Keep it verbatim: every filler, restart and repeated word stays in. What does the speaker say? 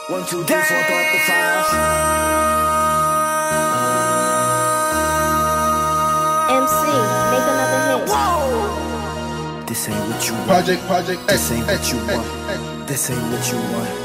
One, two, three, four, thought the five. M C, make another hit. Whoa! This ain't what you want. Project, project, This X, ain't what X, you X, want. X. This ain't what you want.